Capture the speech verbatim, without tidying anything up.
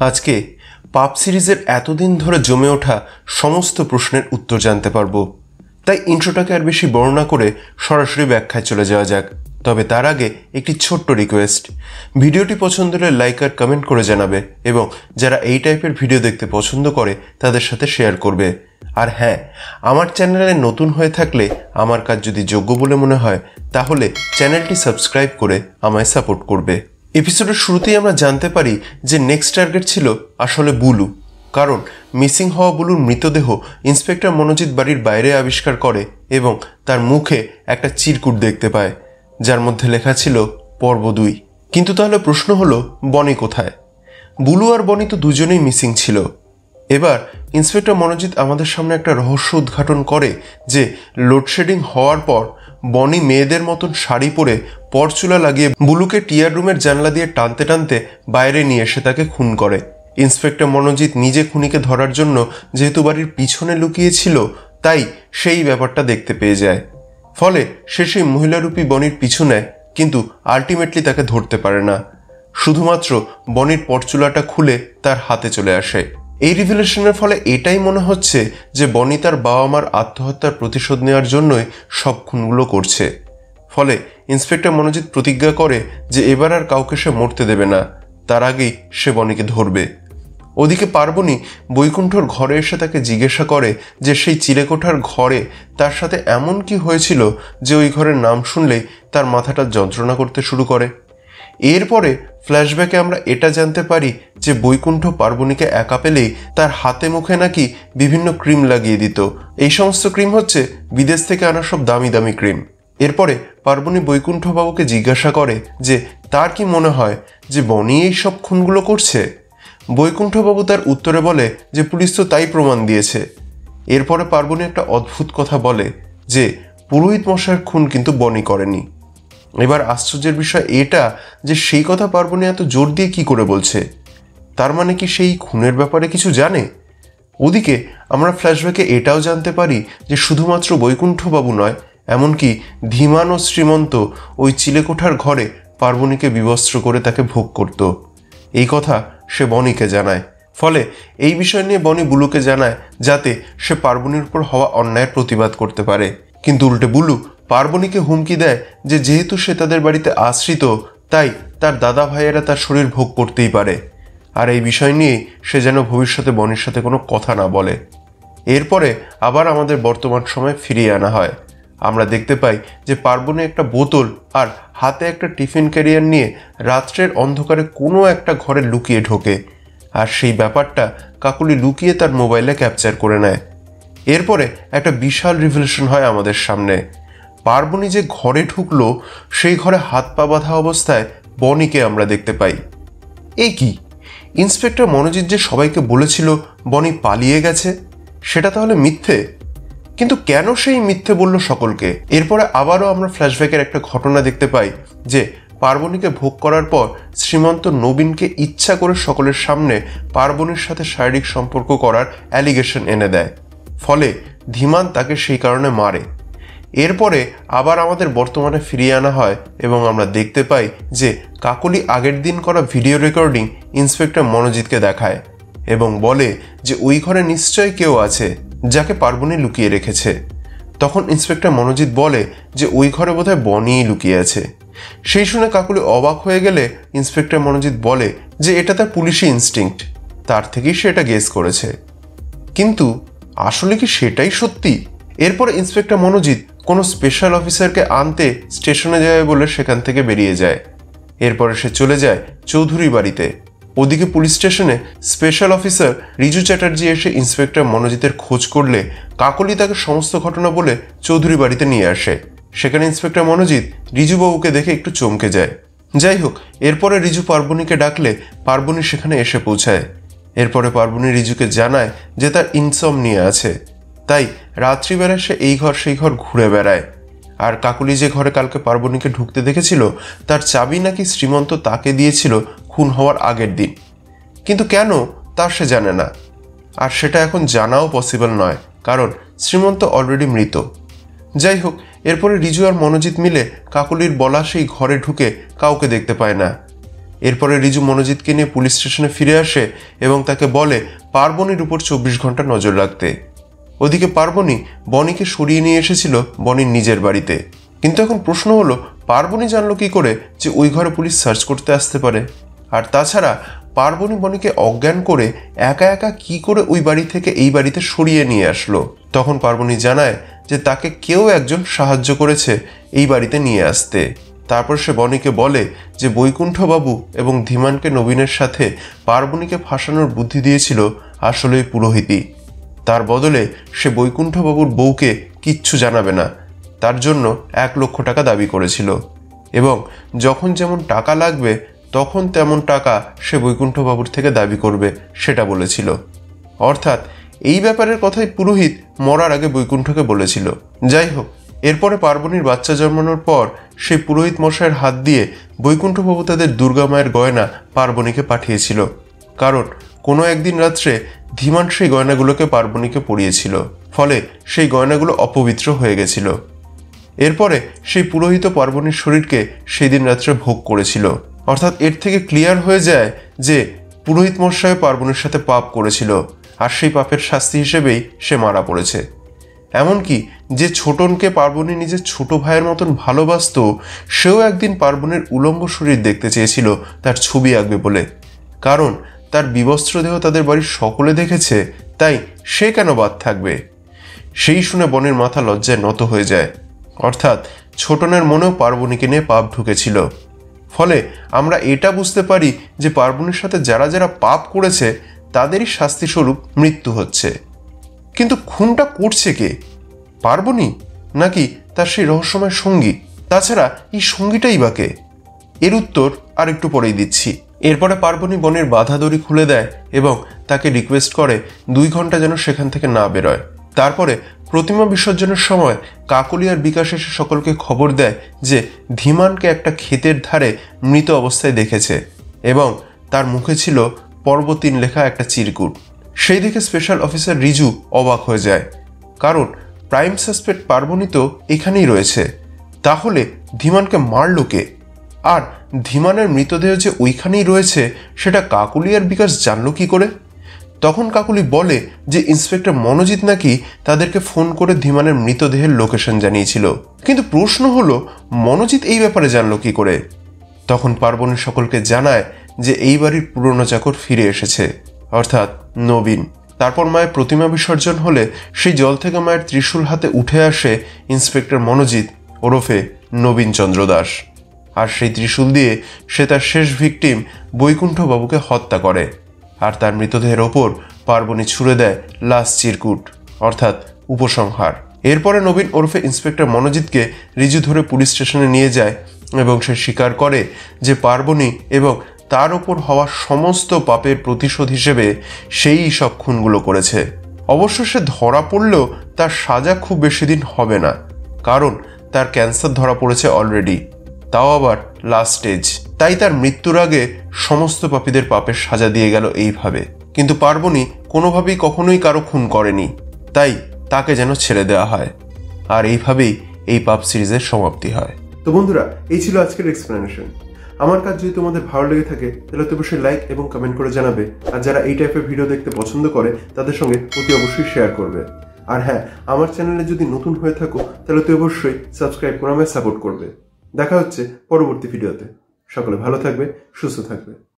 আজকে পাপ সিরিজের এতদিন ধরে জমে ওঠা সমস্ত প্রশ্নের উত্তর জানতে পারবো। তাই ইন্ট্রোটাকে আর বেশি বর্ণনা করে সরাসরি ব্যাখ্যায় চলে যাওয়া যাক। তবে তার আগে একটি ছোট্ট রিকোয়েস্ট, ভিডিওটি পছন্দ হলে লাইক আর কমেন্ট করে জানাবে এবং যারা এই টাইপের ভিডিও দেখতে পছন্দ করে তাদের সাথে শেয়ার করবে। আর হ্যাঁ, আমার চ্যানেলে নতুন হয়ে থাকলে আমার কাজ যদি যোগ্য বলে মনে হয় তাহলে চ্যানেলটি সাবস্ক্রাইব করে আমায় সাপোর্ট করবে। এপিসোডের শুরুতেই আমরা জানতে পারি যে নেক্সট টার্গেট ছিল আসলে বুলু, কারণ মিসিং হওয়া বুলুর মৃতদেহ ইন্সপেক্টর মনোজিৎ বাড়ির বাইরে আবিষ্কার করে এবং তার মুখে একটা চিরকুট দেখতে পায় যার মধ্যে লেখা ছিল পর্ব দুই। কিন্তু তাহলে প্রশ্ন হলো, বনি কোথায়? বুলু আর বনি তো দুজনেই মিসিং ছিল। এবার ইন্সপেক্টর মনোজিৎ আমাদের সামনে একটা রহস্য উদ্ঘাটন করে যে লোডশেডিং হওয়ার পর বনি মেয়েদের মতন শাড়ি পরে পরচুলা লাগিয়ে বুলুকে টিয়ার রুমের জানলা দিয়ে টানতে টানতে বাইরে নিয়ে এসে তাকে খুন করে। ইন্সপেক্টর মনোজিৎ নিজে খুনিকে ধরার জন্য যেহেতু বাড়ির পিছনে লুকিয়েছিল তাই সেই ব্যাপারটা দেখতে পেয়ে যায়। ফলে সে সেই মহিলারূপী বনির পিছু নেয়, কিন্তু আলটিমেটলি তাকে ধরতে পারে না। শুধুমাত্র বনির পরচুলাটা খুলে তার হাতে চলে আসে। এই রিভিলেশনের ফলে এটাই মনে হচ্ছে যে বনি তার বাবা মার আত্মহত্যার প্রতিশোধ নেওয়ার জন্যই সব খুনগুলো করছে। ফলে ইন্সপেক্টর মনোজিৎ প্রতিজ্ঞা করে যে এবার আর কাউকে সে মরতে দেবে না, তার আগেই সে বনিকে ধরবে। ওদিকে পার্বণী বৈকুণ্ঠর ঘরে এসে তাকে জিজ্ঞাসা করে যে সেই চিলেকোঠার ঘরে তার সাথে এমন কি হয়েছিল যে ওই ঘরের নাম শুনলেই তার মাথাটা যন্ত্রণা করতে শুরু করে। এরপরে ফ্ল্যাশব্যাকে আমরা এটা জানতে পারি যে বৈকুণ্ঠ পার্বণীকে একা পেলেই তার হাতে মুখে নাকি বিভিন্ন ক্রিম লাগিয়ে দিত। এই সমস্ত ক্রিম হচ্ছে বিদেশ থেকে আনা সব দামি দামি ক্রিম। এরপরে পার্বণী বৈকুণ্ঠ বাবুকে জিজ্ঞাসা করে যে তার কি মনে হয় যে বনি এই সব খুনগুলো করছে। বৈকুণ্ঠবাবু তার উত্তরে বলে যে পুলিশ তো তাই প্রমাণ দিয়েছে। এরপরে পার্বণী একটা অদ্ভুত কথা বলে যে পুরোহিত মশাইয়ের খুন কিন্তু বনি করেনি। এবার আশ্চর্যের বিষয় এটা যে সেই কথা পার্বণী এত জোর দিয়ে কি করে বলছে, তার মানে কি সেই খুনের ব্যাপারে কিছু জানে? ওদিকে আমরা ফ্ল্যাশব্যাকে এটাও জানতে পারি যে শুধুমাত্র বৈকুণ্ঠবাবু নয়, এমনকি ধীমান ও শ্রীমন্ত ওই চিলেকোঠার ঘরে পার্বণীকে বিবস্ত্র করে তাকে ভোগ করত। এই কথা সে বনিকে জানায়। ফলে এই বিষয় নিয়ে বনি বুলুকে জানায় যাতে সে পার্বণীর উপর হওয়া অন্যায়ের প্রতিবাদ করতে পারে। কিন্তু উল্টে বুলু পার্বণীকে হুমকি দেয় যে যেহেতু সে তাদের বাড়িতে আশ্রিত তাই তার দাদা ভাইয়েরা তার শরীর ভোগ করতেই পারে, আর এই বিষয় নিয়ে সে যেন ভবিষ্যতে বনির সাথে কোনো কথা না বলে। এরপরে আবার আমাদের বর্তমান সময় ফিরিয়ে আনা হয়। আমরা দেখতে পাই যে পার্বণী একটা বোতল আর হাতে একটা টিফিন ক্যারিয়ার নিয়ে রাত্রের অন্ধকারে কোনো একটা ঘরে লুকিয়ে ঢোকে, আর সেই ব্যাপারটা কাকুলি লুকিয়ে তার মোবাইলে ক্যাপচার করে নেয়। এরপরে একটা বিশাল রিভিলেশন হয় আমাদের সামনে। পার্বণী যে ঘরে ঢুকলো সেই ঘরে হাত পা বাঁধা অবস্থায় বনিকে আমরা দেখতে পাই। এই কি, ইন্সপেক্টর মনোজিৎ যে সবাইকে বলেছিল বনি পালিয়ে গেছে, সেটা তাহলে মিথ্যে? কিন্তু কেন সেই মিথ্যে বলল সকলকে? এরপরে আবারও আমরা ফ্ল্যাশব্যাকের একটা ঘটনা দেখতে পাই যে পার্বণীকে ভোগ করার পর শ্রীমন্ত নবীনকে ইচ্ছা করে সকলের সামনে পার্বণীর সাথে শারীরিক সম্পর্ক করার অ্যালিগেশন এনে দেয়। ফলে ধীমান তাকে সেই কারণে মারে। এরপরে আবার আমাদের বর্তমানে ফিরিয়ে আনা হয় এবং আমরা দেখতে পাই যে কাকলি আগের দিন করা ভিডিও রেকর্ডিং ইন্সপেক্টর মনোজিৎকে দেখায় এবং বলে যে ওই ঘরে নিশ্চয়ই কেউ আছে যাকে পার্বণী লুকিয়ে রেখেছে। তখন ইন্সপেক্টর মনোজিৎ বলে যে ওই ঘরে বোধহয় বনিই লুকিয়ে আছে। সেই শুনে কাকলি অবাক হয়ে গেলে ইন্সপেক্টর মনোজিৎ বলে যে এটা তার পুলিশি ইনস্টিংক্ট, তার থেকেই সে এটা গেস করেছে। কিন্তু আসলে কি সেটাই সত্যি? এরপরে ইন্সপেক্টর মনোজিৎ কোনো স্পেশাল অফিসারকে আনতে স্টেশনে যাবে বলে সেখান থেকে বেরিয়ে যায়। এরপরে সে চলে যায় চৌধুরী বাড়িতে। ওদিকে পুলিশ স্টেশনে স্পেশাল অফিসার রিজু চ্যাটার্জি এসে ইন্সপেক্টর মনোজিতের খোঁজ করলে কাকলি তাকে সমস্ত ঘটনা বলে চৌধুরী বাড়িতে নিয়ে আসে। সেখানে ইন্সপেক্টর মনোজিৎ রিজুবাবুকে দেখে একটু চমকে যায়। যাই হোক, এরপরে রিজু পার্বণীকে ডাকলে পার্বণী সেখানে এসে পৌঁছায়। এরপরে পার্বণী রিজুকে জানায় যে তার ইনসমনিয়া আছে, তাই রাত্রিবেলা সে এই ঘর সেই ঘর ঘুরে বেড়ায়। আর কাকলি যে ঘরে কালকে পার্বণীকে ঢুকতে দেখেছিল তার চাবি নাকি শ্রীমন্ত তাকে দিয়েছিল খুন হওয়ার আগের দিন, কিন্তু কেন তা সে জানে না, আর সেটা এখন জানাও পসিবল নয় কারণ শ্রীমন্ত অলরেডি মৃত। যাই হোক, এরপরে রিজু আর মনোজিৎ মিলে কাকলির বলা সেই ঘরে ঢুকে কাউকে দেখতে পায় না। এরপরে রিজু মনোজিৎকে নিয়ে পুলিশ স্টেশনে ফিরে আসে এবং তাকে বলে পার্বণীর উপর চব্বিশ ঘন্টা নজর রাখতে। ওদিকে পার্বণী বনিকে সরিয়ে নিয়ে এসেছিল বনির নিজের বাড়িতে। কিন্তু এখন প্রশ্ন হলো, পার্বণী জানলো কি করে যে ওই ঘরে পুলিশ সার্চ করতে আসতে পারে? আর তাছাড়া পার্বণী বনিকে অজ্ঞান করে একা একা কি করে ওই বাড়ি থেকে এই বাড়িতে সরিয়ে নিয়ে আসলো? তখন পার্বণী জানায় যে তাকে কেউ একজন সাহায্য করেছে এই বাড়িতে নিয়ে আসতে। তারপর সে বনিকে বলে যে বৈকুণ্ঠবাবু এবং ধীমানকে নবীনের সাথে পার্বণীকে ফাঁসানোর বুদ্ধি দিয়েছিল আসলেই পুরোহিতই। তার বদলে সে বৈকুণ্ঠবাবুর বউকে কিচ্ছু জানাবে না, তার জন্য এক লক্ষ টাকা দাবি করেছিল এবং যখন যেমন টাকা লাগবে তখন তেমন টাকা সে বৈকুণ্ঠবাবুর থেকে দাবি করবে সেটা বলেছিল। অর্থাৎ এই ব্যাপারের কথাই পুরোহিত মরার আগে বৈকুণ্ঠকে বলেছিল। যাই হোক, এরপরে পার্বণীর বাচ্চা জন্মানোর পর সেই পুরোহিত মশাইয়ের হাত দিয়ে বৈকুণ্ঠবাবু তাদের দুর্গা মায়ের গয়না পার্বণীকে পাঠিয়েছিল, কারণ কোনো একদিন রাত্রে ধীমান সেই গয়নাগুলোকে পার্বণীকে পরিয়েছিল, ফলে সেই গয়নাগুলো অপবিত্র হয়ে গেছিল। এরপরে সেই পুরোহিত পার্বণীর শরীরকে সেই দিন রাত্রে ভোগ করেছিল। অর্থাৎ এর থেকে ক্লিয়ার হয়ে যায় যে পুরোহিত মশাই পার্বণীর সাথে পাপ করেছিল, আর সেই পাপের শাস্তি হিসেবেই সে মারা পড়েছে। এমনকি যে ছোটনকে পার্বণী নিজের ছোট ভাইয়ের মতন ভালোবাসত, সেও একদিন পার্বণীর উলম্ব শরীর দেখতে চেয়েছিল তার ছবি আঁকবে বলে, কারণ তার বিবস্ত্র দেহ তাদের বাড়ির সকলে দেখেছে, তাই সে কেন বাদ থাকবে? সেই শুনে বনের মাথা লজ্জায় নত হয়ে যায়। অর্থাৎ ছোটনের মনেও পার্বণীকে নিয়ে পাপ ঢুকেছিল। ফলে আমরা এটা বুঝতে পারি যে পার্বণীর সাথে যারা যারা পাপ করেছে তাদেরই শাস্তিস্বরূপ মৃত্যু হচ্ছে। কিন্তু খুনটা করছে কে? পার্বণী নাকি তার সেই রহস্যময় সঙ্গী? তাছাড়া এই সঙ্গীটাই বা কে? এর উত্তর আর একটু পরেই দিচ্ছি। এরপরে পার্বণী বনের বাধা দড়ি খুলে দেয় এবং তাকে রিকোয়েস্ট করে দুই ঘন্টা যেন সেখান থেকে না বেরোয়। তারপরে প্রতিমা বিসর্জনের সময় কাকলি আর বিকাশ এসে সকলকে খবর দেয় যে ধীমানকে একটা ক্ষেতের ধারে মৃত অবস্থায় দেখেছে এবং তার মুখে ছিল পর্বতীন লেখা একটা চিরকুট। সেই দেখে স্পেশাল অফিসার রিজু অবাক হয়ে যায়, কারণ প্রাইম সাসপেক্ট পার্বণী তো এখানেই রয়েছে। তাহলে ধীমানকে মারল কে? আর ধীমানের মৃতদেহ যে ওইখানেই রয়েছে সেটা কাকলি আর বিকাশ জানলো কি করে? তখন কাকলি বলে যে ইন্সপেক্টর মনোজিৎ নাকি তাদেরকে ফোন করে ধীমানের মৃতদেহের লোকেশন জানিয়েছিল। কিন্তু প্রশ্ন হলো, মনোজিৎ এই ব্যাপারে জানলো কি করে? তখন পার্বণী সকলকে জানায় যে এই বাড়ির পুরনো চাকর ফিরে এসেছে, অর্থাৎ নবীন। তারপর মায়ের প্রতিমা বিসর্জন হলে সেই জল থেকে মায়ের ত্রিশূল হাতে উঠে আসে ইন্সপেক্টর মনোজিৎ ওরফে নবীন চন্দ্র দাস। আর সেই ত্রিশূল দিয়ে সে তার শেষ ভিকটিম বৈকুণ্ঠবাবুকে হত্যা করে, আর তার মৃতদেহের ওপর পার্বণী ছুঁড়ে দেয় লাস্ট চিরকুট, অর্থাৎ উপসংহার। এরপরে নবীন ওরফে ইন্সপেক্টর মনোজিৎকে রিজু ধরে পুলিশ স্টেশনে নিয়ে যায় এবং সে স্বীকার করে যে পার্বণী এবং তার ওপর হওয়া সমস্ত পাপের প্রতিশোধ হিসেবে সেই সব খুনগুলো করেছে। অবশ্য সে ধরা পড়লেও তার সাজা খুব বেশি দিন হবে না, কারণ তার ক্যান্সার ধরা পড়েছে অলরেডি, তাও আবার লাস্ট স্টেজ। তাই তার মৃত্যুর আগে সমস্ত পাপীদের পাপের সাজা দিয়ে গেল এইভাবে। কিন্তু পার্বণী কোনোভাবেই কখনোই কারো খুন করেনি, তাই তাকে যেন ছেড়ে দেওয়া হয়। আর এইভাবেই এই পাপ সিরিজের সমাপ্তি হয়। তো বন্ধুরা, এই ছিল আজকের এক্সপ্লেনেশন। আমার কাজ যদি তোমাদের ভালো লেগে থাকে তাহলে তো অবশ্যই লাইক এবং কমেন্ট করে জানাবে, আর যারা এই টাইপের ভিডিও দেখতে পছন্দ করে তাদের সঙ্গে অতি অবশ্যই শেয়ার করবে। আর হ্যাঁ, আমার চ্যানেলে যদি নতুন হয়ে থাকো তাহলে তো অবশ্যই সাবস্ক্রাইব করে আমায় সাপোর্ট করবে। দেখা হচ্ছে পরবর্তী ভিডিওতে। সকলে ভালো থাকবে, সুস্থ থাকবে।